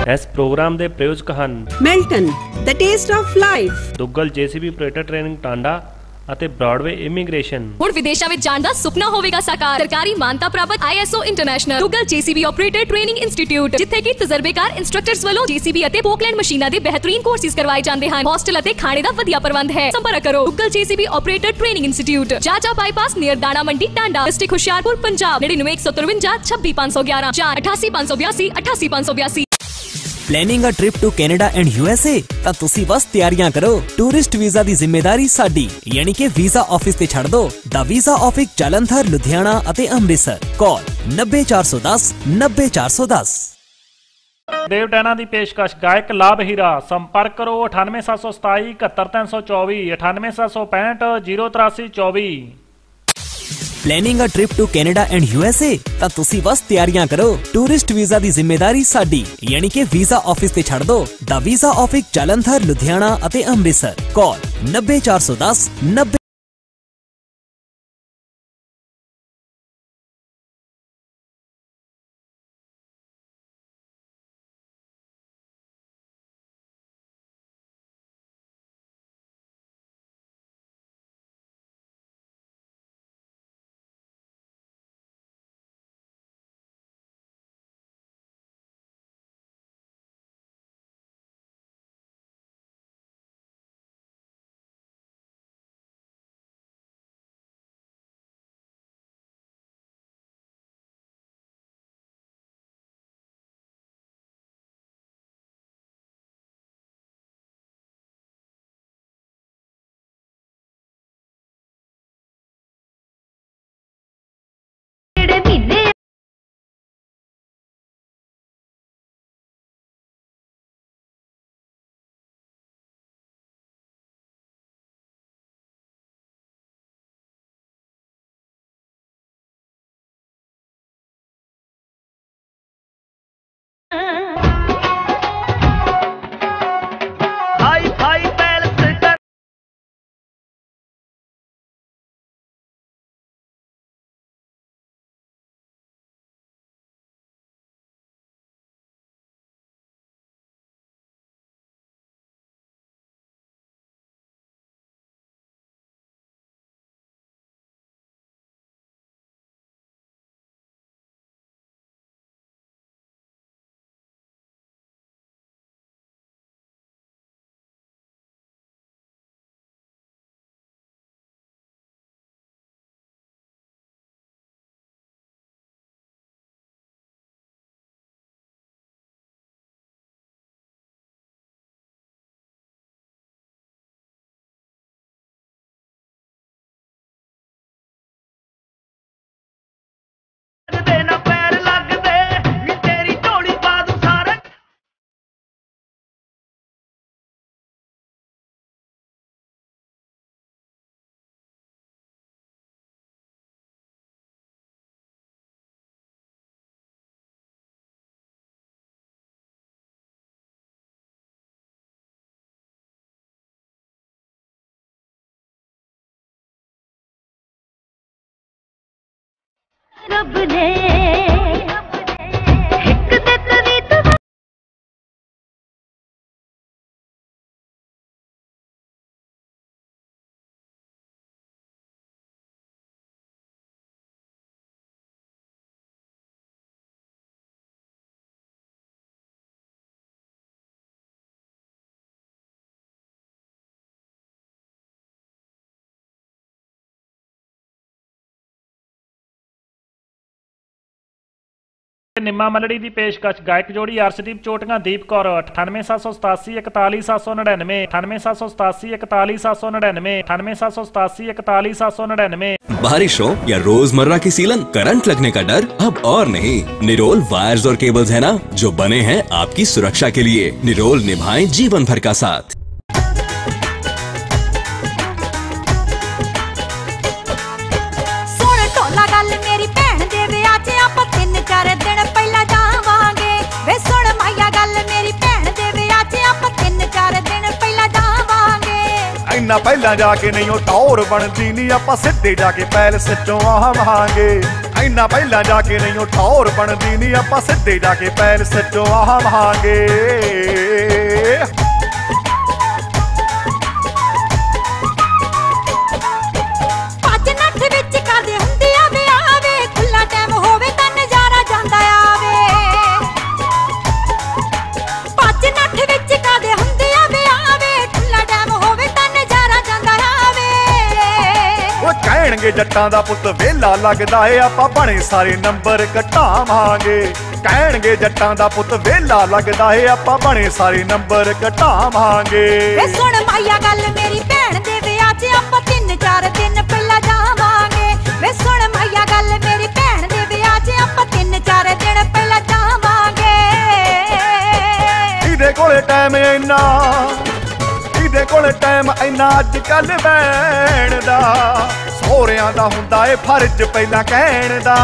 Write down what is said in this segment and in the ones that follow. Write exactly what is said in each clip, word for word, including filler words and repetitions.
इस प्रोग्राम के प्रायोजक हन Milton the taste of life, Duggal JCB operator training Tanda ਅਤੇ ਬ੍ਰੌਡਵੇ ਇਮੀਗ੍ਰੇਸ਼ਨ। ਹੁਣ ਵਿਦੇਸ਼ਾਂ ਵਿੱਚ ਜਾਣ ਦਾ ਸੁਪਨਾ ਹੋਵੇਗਾ ਸਾਕਾਰ। ਸਰਕਾਰੀ ਮਾਨਤਾ ਪ੍ਰਾਪਤ I S O international Duggal JCB operator training institute, ਜਿੱਥੇ ਕਿ ਤਜਰਬੇਕਾਰ ਇੰਸਟ੍ਰਕਟਰਸ ਵੱਲੋਂ ਜੇਸੀਬੀ ਅਤੇ ਪੋਕਲੈਂਡ ਮਸ਼ੀਨਾਂ ਦੇ ਬਿਹਤਰੀਨ ਕੋਰਸਿਸ ਕਰਵਾਏ ਜਾਂਦੇ ਹਨ। ਹੋਸਟਲ ਅਤੇ ਖਾਣੇ ਦਾ ਵਧੀਆ ਪ੍ਰਬੰਧ ਹੈ। ਸੰਪਰਕ ਕਰੋ Duggal JCB operator training institute, Jaja bypass near ਦਾਣਾ ਮੰਡੀ ਟਾਂਡਾ, ਡਿਸਟ੍ਰਿਕਟ ਹੁਸ਼ਿਆਰਪੁਰ ਪੰਜਾਬ। ਨੜਿਨਵੇਂ ਇੱਕ ਸੌ ਤਰਵੰਜਾ ਛੱਬੀ ਪੰਜ ਸੌ ਗਿਆਰਾਂ ਜਾਂ ਅਠਾਸੀ ਪੰਜ ਸੌ ਬਿਆਸੀ ਅਠਾਸੀ ਪੰਜ ਸੌ ਬਿਆਸੀ। Planning a trip to Canada and USA ਤਾਂ ਤੁਸੀਂ ਬਸ ਤਿਆਰੀਆਂ ਕਰੋ। ਟੂਰਿਸਟ ਵੀਜ਼ਾ ਦੀ ਜ਼ਿੰਮੇਵਾਰੀ ਸਾਡੀ, ਯਾਨੀ ਕਿ ਵੀਜ਼ਾ ਆਫਿਸ ਤੇ ਛੱਡ ਦਿਓ। ਦਾ ਵੀਜ਼ਾ ਆਫਿਸ ਜਲੰਧਰ, ਲੁਧਿਆਣਾ ਅਤੇ ਅੰਮ੍ਰਿਤਸਰ। ਕਾਲ ਨੱਬੇ ਚਾਰ ਸੌ ਦਸ ਨੱਬੇ ਚਾਰ ਸੌ ਦਸ। ਦੇਵ ਟੈਨਾ ਦੀ ਪੇਸ਼ਕਸ਼ ਗਾਇਕ ਲਾਭ ਹੀਰਾ। ਸੰਪਰਕ ਕਰੋ ਅਠਾਨਵੇਂ ਸੱਤ ਸੌ ਸਤਾਈ ਇਕਹੱਤਰ ਤਿੰਨ ਸੌ ਚੌਵੀ ਅਠਾਨਵੇਂ ਸੱਤ ਸੌ ਪੈਂਹਠ ਜ਼ੀਰੋ ਤਰਾਸੀ ਚੌਵੀ। Planning a trip to Canada and USA ਤਾਂ ਤੁਸੀਂ ਬਸ ਤਿਆਰੀਆਂ ਕਰੋ। ਟੂਰਿਸਟ ਵੀਜ਼ਾ ਦੀ ਜ਼ਿੰਮੇਵਾਰੀ ਸਾਡੀ, ਯਾਨੀ ਕਿ ਵੀਜ਼ਾ ਆਫਿਸ ਤੇ ਛੱਡ ਦਿਓ। ਦਾ ਵੀਜ਼ਾ ਆਫਿਸ ਜਲੰਧਰ, ਲੁਧਿਆਣਾ ਅਤੇ ਅੰਮ੍ਰਿਤਸਰ। ਕਾਲ ਨੱਬੇ ਚਾਰ ਸੌ ਦਸ ਨੱਬੇ। रब ने हिक ते तवीत ਨਿੰਮਾ ਮਲੜੀ ਦੀ ਪੇਸ਼ਕਸ਼ ਗਾਇਕ ਜੋੜੀ ਅਰਸ਼ਦੀਪ ਚੋਟੀਆਂ ਦੀਪ ਕੌਰ। ਅਠਾਨਵੇਂ ਸੱਤ ਸੌ ਸਤਾਸੀ ਇਕਤਾਲੀ ਸੱਤ ਸੌ ਨੜਿਨਵੇਂ ਅਠਾਨਵੇਂ ਸੱਤ ਸੌ ਸਤਾਸੀ ਇਕਤਾਲੀ सत्त सौ नड़िनवे अठानवे सात सौ सतासी इकतालीस सात सौ नड़िनवे। बारिश हो या रोजमर्रा की सीलन, करंट लगने का डर अब और नहीं। निरोल वायर्स और केबल्स है ना जो बने हैं आपकी सुरक्षा के लिए। निरोल निभाएं जीवन भर का साथ। ਇੰਨਾ ਪਹਿਲਾਂ ਜਾ ਕੇ ਨਹੀਂ ਉਹ ਟੌਰ ਬਣਦੀ ਨਹੀਂ, ਆਪਾਂ ਸਿੱਧੇ ਜਾ ਕੇ ਪੈਲਸ ਚੋਂ ਆਵਾਂਗੇ। ਇੰਨਾ ਪਹਿਲਾਂ ਜਾ ਕੇ ਨਹੀਂ ਉਹ ਠੌਰ ਬਣਦੀ ਨਹੀਂ ਆਪਾਂ ਸਿੱਧੇ ਜਾ ਕੇ ਪੈਲਸ ਚੋਂ ਆਵਾਂਗੇ ਭੱਜ ਨੱਠ ਵਿੱਚ ਕਰਦੇ ਹੁੰਦੇ ਆ ਵਿਆਹ ਵੇ ਖੁੱਲਾ ਟਾਈਮ ਹੋਵੇ ਤਾਂ ਨਜ਼ਾਰਾ ਜਾਂਦਾ ਆਵੇ ਭੱਜ ਨੱਠ ਵਿੱਚ ਕਰਦੇ ਹੁੰਦੇ ਆ ਵਿਆਹ ਵੇ ਖੁੱਲਾ ਟਾਈਮ ਹੋਵੇ ਤਾਂ ਨਜ਼ਾਰਾ ਜਾਂਦਾ ਆਵੇ ਉਹ ਕਹਿਣਗੇ ਜੱਟਾਂ ਦਾ ਪੁੱਤ ਵੇਲਾ ਲੱਗਦਾ ਏ ਆਪਾਂ ਬਣੇ ਸਾਰੇ ਨੰਬਰ ਘਟਾਵਾਂਗੇ ਕਹਿਣਗੇ ਜੱਟਾਂ ਦਾ ਪੁੱਤ ਵੇਲਾ ਲੱਗਦਾ ਏ ਆਪਾਂ ਬਣੇ ਸਾਰੇ ਨੰਬਰ ਘਟਾਵਾਂਗੇ ਵੇ ਸੁਣ ਮਾਇਆ ਗੱਲ ਮੇਰੀ ਭੈਣ ਦੇ ਵਿਆਹ 'ਚ ਆਪਾਂ ਤਿੰਨ ਚਾਰ ਦਿਨ ਪਹਿਲਾਂ ਜਾਵਾਂਗੇ ਵੇ ਸੁਣ ਮਾਇਆ ਗੱਲ ਮੇਰੀ ਭੈਣ ਦੇ ਵਿਆਹ 'ਚ ਆਪਾਂ ਤਿੰਨ ਚਾਰ ਦਿਨ ਪਹਿਲਾਂ ਜਾਵਾਂਗੇ ਇਹਦੇ ਕੋਲੇ ਟਾਈਮ ਇੰਨਾ ਇਹਦੇ ਕੋਲੇ ਟਾਈਮ ਇੰਨਾ ਅੱਜ ਕੱਲ ਬੈਣ ਦਾ ਸਹੁਰਿਆਂ ਦਾ ਹੁੰਦਾ ਏ ਫਰਜ਼ ਪਹਿਲਾਂ ਕਹਿਣ ਦਾ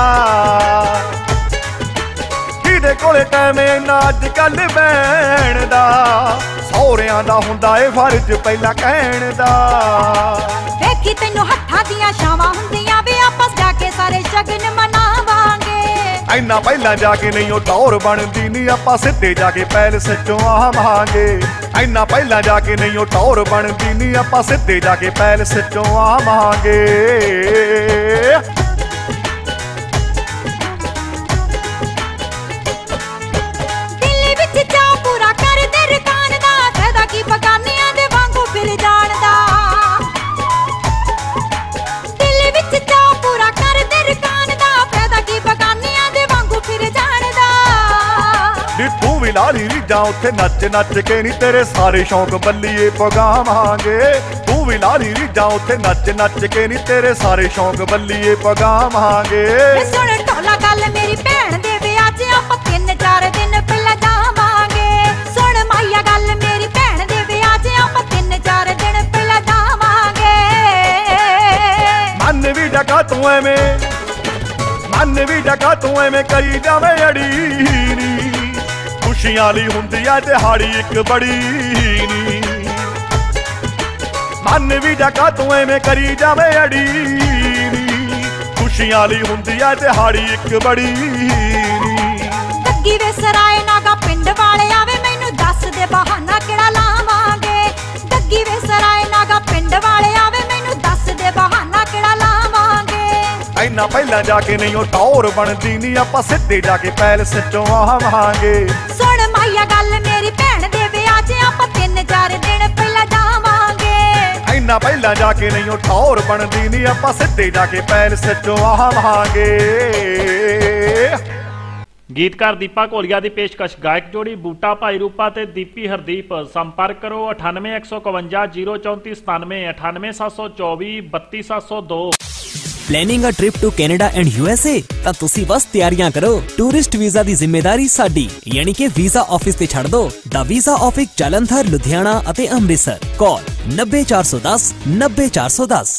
ਇਹਦੇ ਕੋਲੇ ਟਾਈਮ ਇੰਨਾ ਅੱਜ ਕੱਲ ਬੈਣ ਦਾ ਸਹੁਰਿਆਂ ਦਾ ਹੁੰਦਾ ਏ ਫਰਜ਼ ਪਹਿਲਾਂ ਕਹਿਣ ਦਾ ਵੇਖੀ ਤੈਨੂੰ ਹੱਥਾਂ ਦੀਆਂ ਛਾਵਾਂ ਹੁੰਦੀਆਂ ਵੇ ਆਪਾਂ ਜਾ ਕੇ ਸਾਰੇ ਸ਼ਗਨ ਮਨਾਵਾਂਗੇ ਇੰਨਾ ਪਹਿਲਾਂ ਜਾ ਕੇ ਨਹੀਂ ਉਹ ਟੌਰ ਬਣਦੀ ਨਹੀਂ ਆਪਾਂ ਸਿੱਧੇ ਜਾ ਕੇ ਪੈਲਸ ਚੋਂ ਆਵਾਂਗੇ ਇੰਨਾ ਪਹਿਲਾਂ ਜਾ ਕੇ ਨਹੀਂ ਉਹ ਟੌਰ ਬਣਦੀ ਨਹੀਂ ਆਪਾਂ ਸਿੱਧੇ ਜਾ ਕੇ ਪੈਲਸ ਚੋਂ ਆਵਾਂਗੇ ਦਿੱਲੀ ਵਿੱਚ ਚਾਅ ਪੂਰਾ ਕਰਦੇ ਰਕਾਨ ਦਾ ਫਾਇਦਾ ਕੀ ਬਗਾਨਿਆਂ ਦੇ ਵਾਂਗੂ ਫਿਰ ਜਾਣ ਦਾ ਦਿੱਲੀ ਵਿੱਚ ਚਾਅ ਪੂਰਾ ਕਰਦੇ ਰਕਾਨ ਦਾ ਫਾਇਦਾ ਕੀ ਬਗਾਨਿਆਂ ਦੇ ਵਾਂਗੂ ਫਿਰ ਜਾਣ ਦਾ ਨੀ ਤੂੰ ਵੀ ਲਾਲੀ ਰੀਜਾਂ ਉੱਥੇ ਨੱਚ ਨੱਚ ਕੇ ਨੀ ਤੇਰੇ ਸਾਰੇ ਸ਼ੌਂਕ ਬੱਲੀਏ ਪਗਾਵਾਂਗੇ ਤੂੰ ਵੀ ਲਾਲੀ ਰੀਜਾਂ ਉੱਥੇ ਨੱਚ ਨੱਚ ਕੇ ਨੀ ਤੇਰੇ ਸਾਰੇ ਸ਼ੌਂਕ ਬੱਲੀਏ ਪਗਾਵਾਂਗੇ ਵੇ ਸੁਣ ਢੋਲਾ ਗੱਲ ਮੇਰੀ ਭੈਣ ਦੇ ਵਿਆਹ 'ਚ ਆਪਾਂ ਤਿੰਨ ਚਾਰ ਦਿਨ ਪਹਿਲਾਂ ਜਾਵਾਂਗੇ ਸੁਣ ਮਾਇਆ ਗੱਲ ਮੇਰੀ ਭੈਣ ਦੇ ਵਿਆਹ 'ਚ ਆਪਾਂ ਤਿੰਨ ਚਾਰ ਦਿਨ ਪਹਿਲਾਂ ਜਾਵਾਂਗੇ ਮਨ ਵੀ ਡਕਾ ਤੂੰ ਐਵੇਂ ਮਨ ਵੀ ਡਕਾ ਤੂੰ ਐਵੇਂ ਕਰੀ ਜਾਵੇਂ ਅੜੀ ਨੀ ਖੁਸ਼ੀਆਂ ਲਈ ਹੁੰਦੀ ਐ ਦਿਹਾੜੀ ਇੱਕ ਬੜੀ ਨੀ ਮਨ ਵੀ ਡਕਾ ਤੂੰ ਐਵੇਂ ਕਰੀ ਜਾਵੇਂ ਅੜੀ ਨੀ ਖੁਸ਼ੀਆਂ ਲਈ ਹੁੰਦੀ ਐ ਦਿਹਾੜੀ ਇੱਕ ਬੜੀ ਨੀ ਗੱਗੀ ਵੇ ਸਰਾਏ ਨਾਗਾ ਪਿੰਡ ਵਾਲੇ ਆਵੇ ਮੈਨੂੰ ਦੱਸ ਦੇ ਬਹਾਨਾ ਕਿਹੜਾ ਲਾਵਾਂਗੇ ਗੱਗੀ ਵੇ ਸਰਾਏ ਨਾਗਾ ਪਿੰਡ ਵਾਲੇ ਆਵੇ ਮੈਨੂੰ ਦੱਸ ਦੇ ਬਹਾਨਾ ਕਿਹੜਾ ਲਾਵਾਂਗੇ ਇੰਨਾ ਪਹਿਲਾਂ ਜਾ ਕੇ ਨਹੀਂ ਉਹ ਟੌਰ ਬਣਦੀ ਨਹੀਂ ਆਪਾਂ ਸਿੱਧੇ ਜਾ ਕੇ ਪੈਲਸ ਚੋਂ ਆਵਾਂਗੇ ਸੁਣ ਮਾਇਆ ਗੱਲ ਮੇਰੀ ਭੈਣ ਦੇ ਵਿਆਹ 'ਚ ਆਪਾਂ ਤਿੰਨ ਚਾਰ ਦਿਨ ਪਹਿਲਾਂ ਜਾਵਾਂਗੇ ਇੰਨਾ ਪਹਿਲਾਂ ਜਾ ਕੇ ਨਹੀਂ ਉਹ ਟੌਰ ਬਣਦੀ ਨਹੀਂ ਆਪਾਂ ਸਿੱਧੇ ਜਾ ਕੇ ਪੈਲਸ ਚੋਂ ਆਵਾਂਗੇ ਗੀਤਕਾਰ ਦੀਪਾ ਘੋਲੀਆ ਦੀ ਪੇਸ਼ਕਸ਼ ਗਾਇਕ ਜੋੜੀ ਬੂਟਾ ਭਾਈ ਰੂਪਾ ਤੇ ਦੀਪੀ ਹਰਦੀਪ ਸੰਪਰਕ ਕਰੋ ਅਠਾਨਵੇਂ ਇੱਕ ਸੌ ਇਕਵੰਜਾ ਜ਼ੀਰੋ ਚੌਂਤੀ ਸਤਾਨਵੇਂ ਅਠਾਨਵੇਂ ਸੱਤ ਸੌ ਚੌਵੀ ਬੱਤੀ ਸੱਤ ਸੌ ਦੋ planning a trip to Canada and U S A ਤਾਂ ਤੁਸੀਂ ਬਸ ਤਿਆਰੀਆਂ ਕਰੋ ਟੂਰਿਸਟ ਵੀਜ਼ਾ ਦੀ ਜ਼ਿੰਮੇਵਾਰੀ ਸਾਡੀ ਯਾਨੀ ਕਿ ਵੀਜ਼ਾ ਆਫਿਸ ਤੇ ਛੱਡ ਦੋ ਦਾ ਵੀਜ਼ਾ ਆਫਿਸ ਜਲੰਧਰ ਲੁਧਿਆਣਾ ਅਤੇ ਅੰਮ੍ਰਿਤਸਰ ਕਾਲ ਨੱਬੇ ਚਾਰ ਸੌ ਦਸ ਨੱਬੇ ਚਾਰ ਸੌ ਦਸ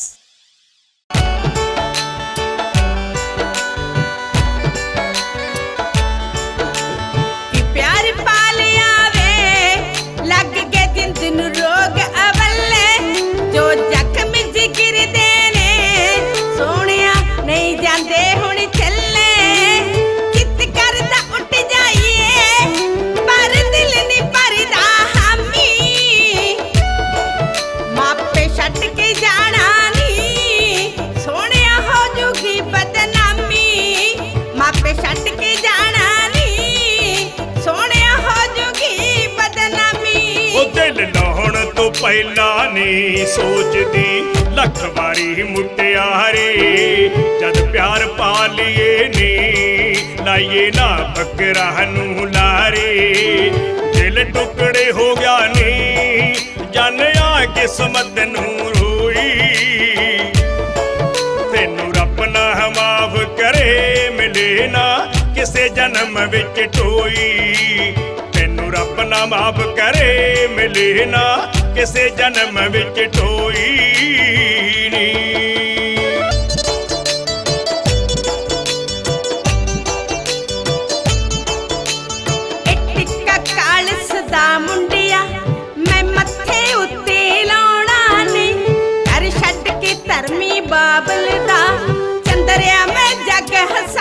ਪਹਿਲਾਂ ਨੀ ਸੋਚਦੀ ਲੱਖ ਵਾਰੀ ਮੁਟਿਆਰੇ ਜਦ ਪਿਆਰ ਪਾ ਲਈਏ ਨੀ ਲਾਈਏ ਨਾ ਬੱਕਰਾ ਨੂੰ ਲਾਰੇ ਦਿਲ ਟੁਕੜੇ ਹੋ ਗਿਆ ਨੀ ਜਾਣਿਆ ਕਿਸਮਤ ਨੂੰ ਰੋਈ ਤੈਨੂੰ ਰੱਬ ਨਾ ਮਾਫ ਕਰੇ ਮਿਲੇ ਨਾ ਕਿਸੇ ਜਨਮ ਵਿੱਚ ਟੋਈ ਤੈਨੂੰ ਰੱਬ ਨਾ ਮਾਫ ਕਰੇ ਮਿਲੇ ਨਾ ਕਿਸੇ ਜਨਮ ਵਿੱਚ ਟੋਈ ਨੀ ਟਿੱਕਾ ਕਾਲਸ ਦਾ ਮੁੰਡਿਆ ਮੈਂ ਮੱਥੇ ਉੱਤੇ ਲਾਉਣਾ ਨੀ ਕਰ ਛੱਡ ਕੇ ਧਰਮੀ ਬਾਬਲ ਦਾ ਚੰਦਰਿਆ ਮੈਂ ਜੱਗ ਹਸਾ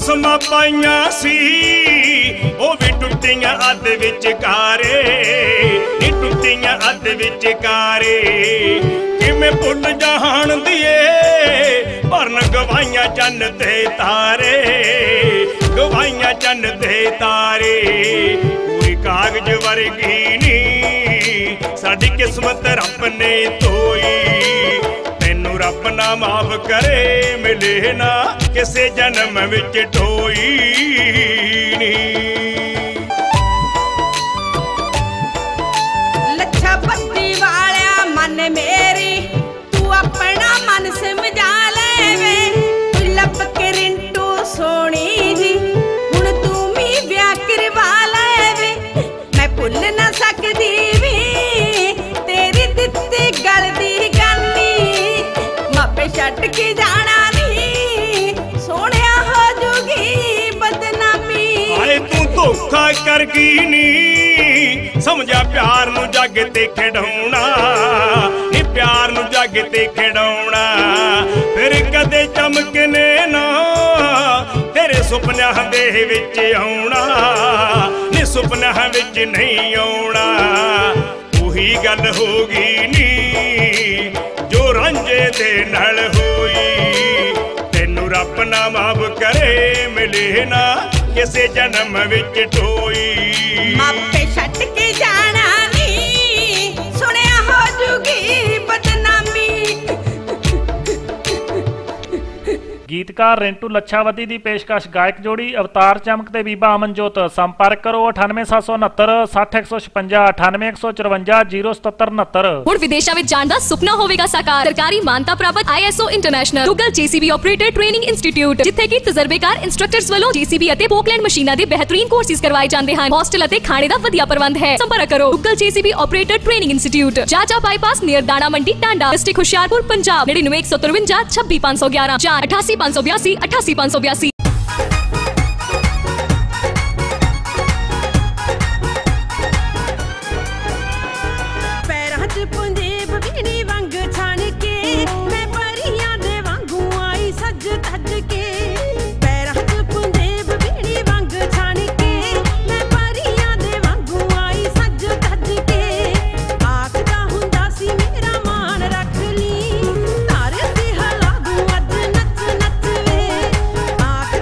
ਕਸਮਾਂ ਪਾਈਆਂ ਸੀ ਉਹ ਵੀ ਟੁੱਟੀਆਂ ਅੱਧ ਵਿਚਕਾਰੇ ਨੀ ਟੁੱਟੀਆਂ ਅੱਧ ਵਿਚਕਾਰੇ ਕਿਵੇਂ ਭੁੱਲ ਜਾਣ ਦੀਏ ਭਰਨ ਗਵਾਈਆਂ ਚੰਨ ਤੇ ਤਾਰੇ ਗਵਾਈਆਂ ਚੰਨ ਤੇ ਤਾਰੇ ਪੂਰੀ ਕਾਗਜ਼ ਵਰਗੀ ਨੀ ਸਾਡੀ ਕਿਸਮਤ ਰੱਬ ਨੇ ਧੋਈ ਤੈਨੂੰ ਰੱਬ ਨਾ ਮਾਫ ਕਰੇ ਮਿਲੇ ਨਾ ਕਿਸੇ ਜਨਮ ਵਿੱਚ ਢੋਈ ਨੀ ਲੱਛਾ ਬੱਤੀ ਵਾਲਿਆ ਮਨ ਮੇਰੀ ਤੂੰ ਆਪਣਾ ਮਨ ਸਮਝਾ ਲੈ ਵੇ ਤੂੰ ਲੱਭ ਕੇ ਰਿੰਟੂ ਸੋਹਣੀ ਜੀ ਹੁਣ ਤੂੰ ਵੀ ਵਿਆਹ ਕਰਵਾ ਲੈ ਵੇ ਮੈਂ ਭੁੱਲ ਨਾ ਸਕਦੀ ਵੀ ਤੇਰੀ ਦਿੱਤੀ ਗਲ ਦੀ ਗਾਨੀ ਮਾਪੇ ਛੱਡ ਕੇ ਜਾਣਾ ਨੀ ਸੋਹਣਿਆ ਹੋ ਜੂਗੀ ਬਦਨਾਮੀ ਹਾਏ ਤੂੰ ਧੋਖਾ ਕਰ ਗਈ ਨੀ ਸਮਝਿਆ ਪਿਆਰ ਨੂੰ ਜੱਗ ਤੇ ਖਿਡਾਉਣਾ ਨੀ ਪਿਆਰ ਨੂੰ ਜੱਗ ਤੇ ਖਿਡਾਉਣਾ ਫਿਰ ਕਦੇ ਚਮਕਨੇ ਨਾ ਤੇਰੇ ਸੁਪਨਿਆਂ ਦੇ ਵਿੱਚ ਆਉਣਾ ਨੀ ਸੁਪਨਿਆਂ ਵਿੱਚ ਨਹੀਂ ਆਉਣਾ ਉਹੀ ਗੱਲ ਹੋ ਗਈ ਨੀ ਜੋ ਰਾਂਝੇ ਦੇ ਨਾਲ ਹੋਈ ਤੈਨੂੰ ਰੱਬ ਨਾ ਮਾਫ ਕਰੇ ਮਿਲੇ ਨਾ ਕਿਸੇ ਜਨਮ ਵਿੱਚ ਢੋਈ ਮਾਪੇ ਛੱਡ ਕੇ ਜਾਣਾ ਨੀ ਸੁਣਿਆ ਹੋ ਜੂਗੀ ਬਦਨਾਮੀ ਗੀਤਕਾਰ ਰਿੰਟੂ ਲੱਛਾਵਤੀ ਦੀ ਪੇਸ਼ਕਸ਼ ਗਾਇਕ ਜੋੜੀ ਅਵਤਾਰ ਚਮਕ ਤੇ ਬੀਬਾ ਅਮਨਜੋਤ ਸੰਪਰਕ ਕਰੋ ਅਠਾਨਵੇਂ ਸੱਤ ਸੌ ਉਨੱਤਰ ਸੱਠ ਇੱਕ ਸੌ ਛਪੰਜਾ ਅਠਾਨਵੇਂ ਇੱਕ ਸੌ ਚੁਰੰਜਾ ਜ਼ੀਰੋ ਸਤੱਤਰ ਉਨੱਤਰ। ਹੁਣ ਵਿਦੇਸ਼ਾਂ ਵਿੱਚ ਜਾਣ ਦਾ ਸੁਪਨਾ ਹੋਵੇਗਾ ਸਾਕਾਰ। ਸਰਕਾਰੀ ਮਾਨਤਾ ਪ੍ਰਾਪਤ I S O international Duggal JCB operator training institute ਜਿੱਥੇ ਕਿ ਤਜਰਬੇਕਾਰ ਇੰਸਟ੍ਰਕਟਰਸ ਵੱਲੋਂ ਜੀਸੀਬੀ ਅਤੇ ਪੋਕਲੈਂਡ ਮਸ਼ੀਨਾਂ ਦੇ ਬਿਹਤਰੀਨ ਕੋਰਸਿਸ ਕਰਵਾਏ ਜਾਂਦੇ ਹਨ। ਹੋਸਟਲ ਅਤੇ ਖਾਣੇ ਦਾ ਵਧੀਆ ਪ੍ਰਬੰਧ ਹੈ। ਸੰਪਰਕ ਕਰੋ Duggal JCB operator training institute Jaja bypass near ਦਾਣਾ ਮੰਡੀ ਟਾਂਡਾ ਡਿਸਟ੍ਰਿਕਟ ਹੁਸ਼ਿਆਰਪੁਰ ਪੰਜਾਬ ਨੜਿਨਵੇਂ ਇੱਕ ਸੌ ਤਰਵੰਜਾ ਛੱਬੀ ਪੰਜ ਸੌ ਗਿਆਰਾਂ ਚਾਰ ਅਠਾਸੀ ਪੰਜ ਸੌ ਬਿਆਸੀ ਅਠਾਸੀ ਪੰਜ ਸੌ ਬਿਆਸੀ। ਪੈਰਾਂ 'ਚ ਪੁੰਜੇਬ ਵੀਣੀ ਵਾਂਗ ਛਾਣ ਕੇ ਮੈਂ ਪਰੀਆਂ ਦੇ ਵਾਂਗੂ ਆਈ ਸੱਜ ਧੱਜ ਕੇ ਪੈਰਾਂ 'ਚ ਪੁੰਜੇਬ ਵੀਣੀ ਵਾਂਗ ਛਾਣ ਕੇ ਮੈਂ ਪਰੀਆਂ ਦੇ ਵਾਂਗੂ ਆਈ ਸੱਜ ਧੱਜ ਕੇ ਆਖਦਾ ਹੁੰਦਾ ਸੀ ਮੇਰਾ ਮਾਣ ਰੱਖ ਲਈ ਤਾਰੇ ਤੇ ਹਲਾ ਦੂੰ ਅੱਜ ਨੱਚ ਨੱਚ ਵੇ ਆਖ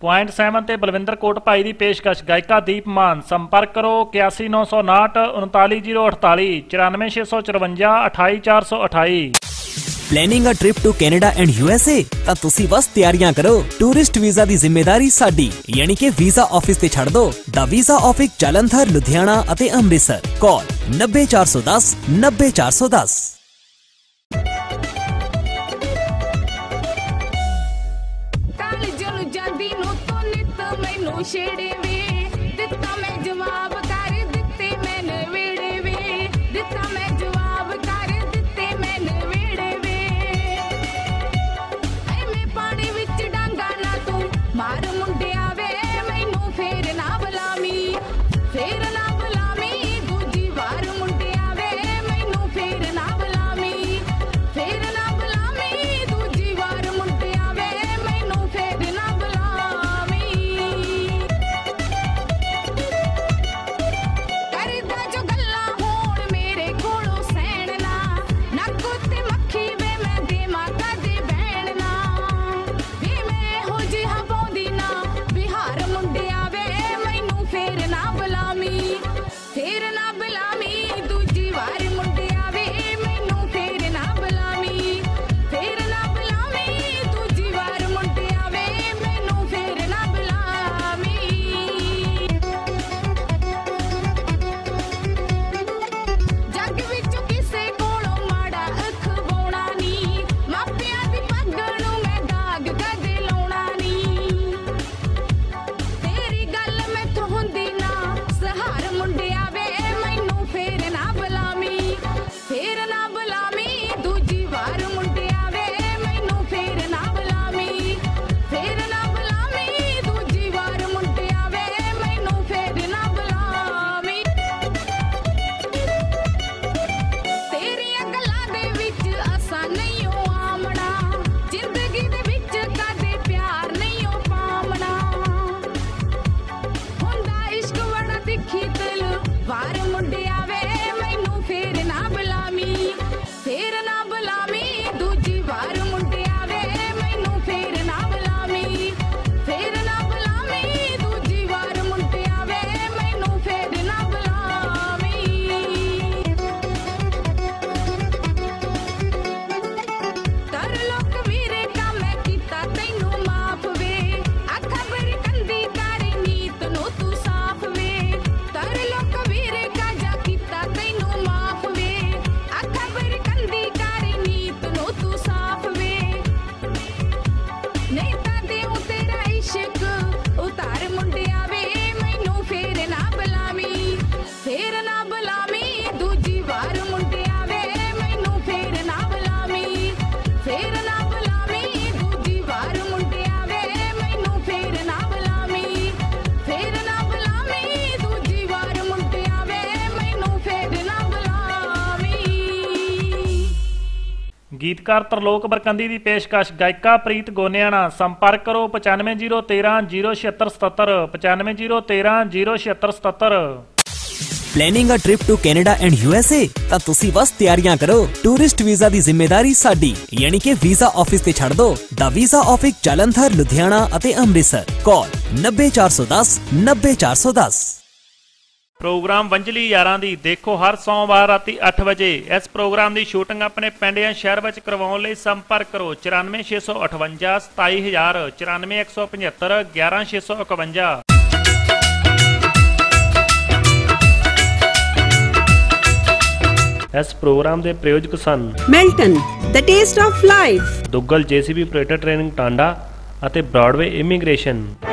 ਪੁਆਇੰਟ ਸੈਵਨ ਤੇ ਬਲਵਿੰਦਰ ਕੋਟ ਭਾਈ ਦੀ ਪੇਸ਼ਕਸ਼ ਗਾਇਕਾ ਦੀਪ ਮਾਨ। ਸੰਪਰਕ ਕਰੋ ਇਕਿਆਸੀ ਨੌ ਸੌ ਉਨਾਹਠ ਉਨਤਾਲੀ ਜ਼ੀਰੋ ਅਠਤਾਲੀ ਚੁਰਾਨਵੇਂ ਛੇ ਸੌ ਚੁਰਵੰਜਾ ਅਠਾਈ ਚਾਰ ਸੌ ਅਠਾਈ। Planning a trip to Canada and U S A ਤਾਂ ਤੁਸੀਂ ਬਸ ਤਿਆਰੀਆਂ ਕਰੋ। ਟੂਰਿਸਟ ਵੀਜ਼ਾ ਦੀ ਜ਼ਿੰਮੇਵਾਰੀ ਸਾਡੀ, ਯਾਨੀ ਕਿ ਵੀਜ਼ਾ ਆਫਿਸ ਤੇ ਛੱਡ ਦੋ। ਦਾ ਵੀਜ਼ਾ ਆਫਿਸ ਜਲੰਧਰ, ਲੁਧਿਆਣਾ ਅਤੇ ਅੰਮ੍ਰਿਤਸਰ। ਕਾਲ ਨੱਬੇ ਚਾਰ ਸੌ ਦਸ ਨੱਬੇ ਚਾਰ ਸੌ ਦਸ। ਛੇੜੇ ਵੇ ਦਿੱਤਾ ਮੈਂ ਜਵਾਬ ਕਰ ਦਿੱਤੇ ਮੈਨੇ ਵੇੜੇ ਵੇ ਦਿੱਤਾ ਮੈਂ ਜਵਾਬ ਕਰ ਦਿੱਤੇ ਮੈਨੇ ਵੇੜੇ ਵੇ ਐਵੇਂ ਪਾਣੀ ਵਿੱਚ ਡਾਂਗਾ ਨਾ ਤੂੰ ਮਾਰ ਮੁੰਡਿਆ ਵੇ ਮੈਨੂੰ ਫੇਰ ਨਾ ਬੁਲਾਵੀਂ ਫੇਰ ਨਾ ਬੁਲਾਵੀਂ ਦੂਜੀ ਵਾਰ ਮੁੰਡਿਆ ਵੇ ਮੈਨੂੰ ਫੇਰ ਨਾ ਬੁਲਾਵੀਂ ਫੇਰ ਨਾ ਬੁਲਾਵੀਂ ਦੂਜੀ ਵਾਰ ਮੁੰਡਿਆ ਵੇ ਮੈਨੂੰ ਫੇਰ ਨਾ ਗੀਤਕਾਰ ਤਰਲੋਕ ਬਰਕੰਦੀ ਦੀ ਪੇਸ਼ਕਸ਼ ਗਾਇਕਾ ਪ੍ਰੀਤ ਗੋਨਿਆਣਾ। ਸੰਪਰਕ ਕਰੋ ਪਚਾਨਵੇਂ ਜ਼ੀਰੋ ਤੇਰਾਂ ਜ਼ੀਰੋ ਛਿਅੱਤਰ ਸਤੱਤਰ ਪਚਾਨਵੇਂ ਜ਼ੀਰੋ ਤੇਰਾਂ ਜ਼ੀਰੋ ਛਿਅੱਤਰ ਸਤੱਤਰ। Planning a trip to Canada and U S A ਤਾਂ ਤੁਸੀਂ ਬਸ ਤਿਆਰੀਆਂ ਕਰੋ। ਟੂਰਿਸਟ ਵੀਜ਼ਾ ਦੀ ਜ਼ਿੰਮੇਵਾਰੀ ਸਾਡੀ, ਯਾਨੀ ਕਿ ਵੀਜ਼ਾ ਆਫਿਸ ਤੇ ਛੱਡ ਦੋ। ਦਾ ਵੀਜ਼ਾ ਆਫਿਸ ਜਲੰਧਰ, ਲੁਧਿਆਣਾ ਅਤੇ ਅੰਮ੍ਰਿਤਸਰ। ਕਾਲ ਨੱਬੇ ਚਾਰ ਸੌ ਦਸ ਨੱਬੇ ਚਾਰ ਸੌ ਦਸ। ਪ੍ਰੋਗਰਾਮ ਵੰਜਲੀ ਯਾਰਾਂ ਦੀ ਦੇਖੋ ਹਰ ਸੋਮਵਾਰ ਰਾਤੀ ਅੱਠ ਵਜੇ। ਇਸ ਪ੍ਰੋਗਰਾਮ ਦੀ ਸ਼ੂਟਿੰਗ ਆਪਣੇ ਪਿੰਡ ਜਾਂ ਸ਼ਹਿਰ ਵਿੱਚ ਕਰਵਾਉਣ ਲਈ ਸੰਪਰਕ ਕਰੋ ਚੁਰਾਨਵੇਂ ਛੇ ਸੌ ਅਠਵੰਜਾ ਸਤਾਈ ਹਜ਼ਾਰ ਚੁਰਾਨਵੇਂ ਇੱਕ ਸੌ ਪਝੱਤਰ ਗਿਆਰਾਂ ਛੇ ਸੌ ਇਕਵੰਜਾ। ਇਸ ਪ੍ਰੋਗਰਾਮ ਦੇ ਪ੍ਰਯੋਜਕ ਸਨ Milton the taste of life, Duggal JCB operator training Tanda ਅਤੇ ਬ੍ਰੌਡਵੇ ਇਮੀਗ੍ਰੇਸ਼ਨ।